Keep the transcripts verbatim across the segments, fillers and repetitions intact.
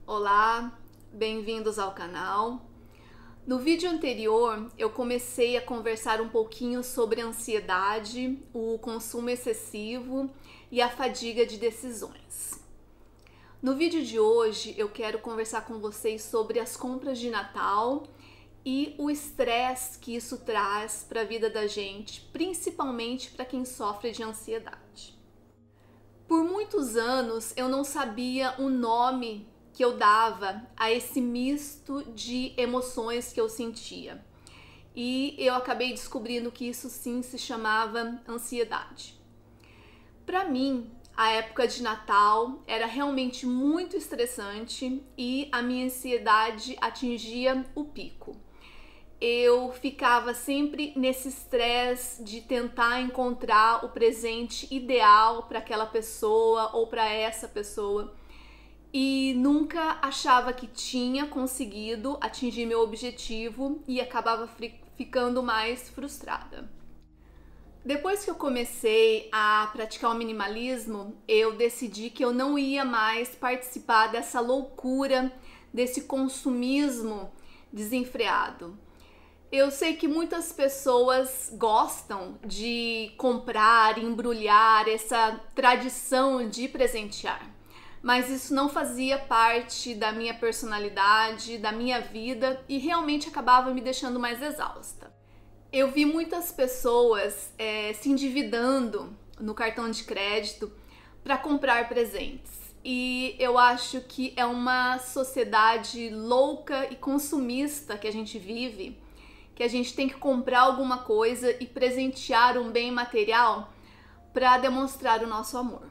Olá, bem-vindos ao canal. No vídeo anterior eu comecei a conversar um pouquinho sobre a ansiedade, o consumo excessivo e a fadiga de decisões. No vídeo de hoje eu quero conversar com vocês sobre as compras de Natal e o estresse que isso traz para a vida da gente, principalmente para quem sofre de ansiedade. Por muitos anos eu não sabia o nome que eu dava a esse misto de emoções que eu sentia. E eu acabei descobrindo que isso sim se chamava ansiedade. Para mim, a época de Natal era realmente muito estressante e a minha ansiedade atingia o pico. Eu ficava sempre nesse estresse de tentar encontrar o presente ideal para aquela pessoa ou para essa pessoa e nunca achava que tinha conseguido atingir meu objetivo e acabava ficando mais frustrada. Depois que eu comecei a praticar o minimalismo, eu decidi que eu não ia mais participar dessa loucura, desse consumismo desenfreado. Eu sei que muitas pessoas gostam de comprar, embrulhar, essa tradição de presentear, mas isso não fazia parte da minha personalidade, da minha vida e realmente acabava me deixando mais exausta. Eu vi muitas pessoas é, se endividando no cartão de crédito para comprar presentes e eu acho que é uma sociedade louca e consumista que a gente vive, que a gente tem que comprar alguma coisa e presentear um bem material para demonstrar o nosso amor.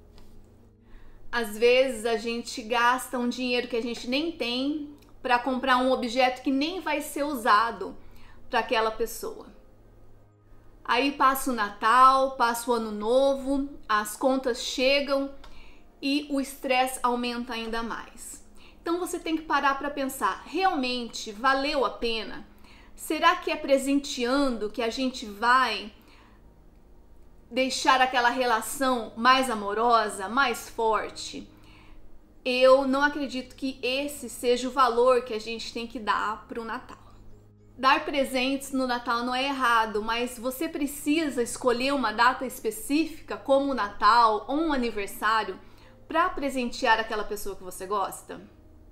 Às vezes a gente gasta um dinheiro que a gente nem tem para comprar um objeto que nem vai ser usado para aquela pessoa. Aí passa o Natal, passa o Ano Novo, as contas chegam e o estresse aumenta ainda mais. Então você tem que parar para pensar, realmente valeu a pena? Será que é presenteando que a gente vai deixar aquela relação mais amorosa, mais forte? Eu não acredito que esse seja o valor que a gente tem que dar para o Natal. Dar presentes no Natal não é errado, mas você precisa escolher uma data específica, como o Natal ou um aniversário, para presentear aquela pessoa que você gosta?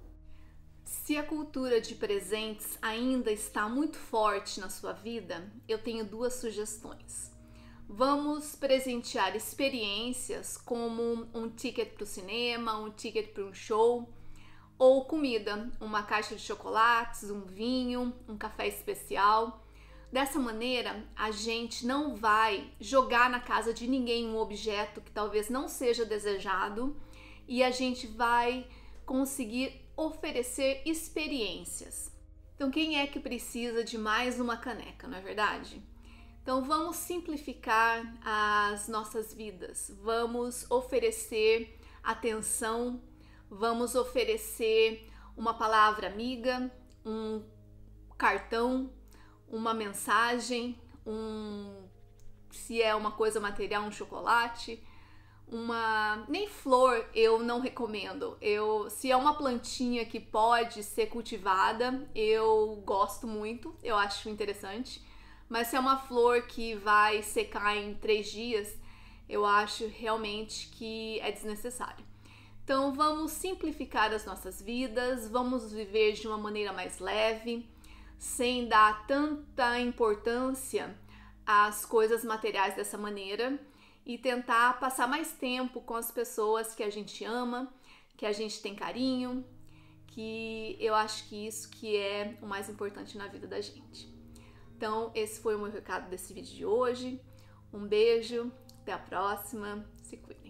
Se a cultura de presentes ainda está muito forte na sua vida, eu tenho duas sugestões. Vamos presentear experiências como um ticket para o cinema, um ticket para um show, ou comida, uma caixa de chocolates, um vinho, um café especial. Dessa maneira, a gente não vai jogar na casa de ninguém um objeto que talvez não seja desejado e a gente vai conseguir oferecer experiências. Então, quem é que precisa de mais uma caneca, não é verdade? Então, vamos simplificar as nossas vidas, vamos oferecer atenção, vamos oferecer uma palavra amiga, um cartão, uma mensagem, um, se é uma coisa material, um chocolate. Uma nem flor eu não recomendo. Eu, se é uma plantinha que pode ser cultivada, eu gosto muito, eu acho interessante. Mas se é uma flor que vai secar em três dias, eu acho realmente que é desnecessário. Então vamos simplificar as nossas vidas, vamos viver de uma maneira mais leve, sem dar tanta importância às coisas materiais dessa maneira, e tentar passar mais tempo com as pessoas que a gente ama, que a gente tem carinho, que eu acho que isso que é o mais importante na vida da gente. Então, esse foi o meu recado desse vídeo de hoje. Um beijo, até a próxima, se cuidem.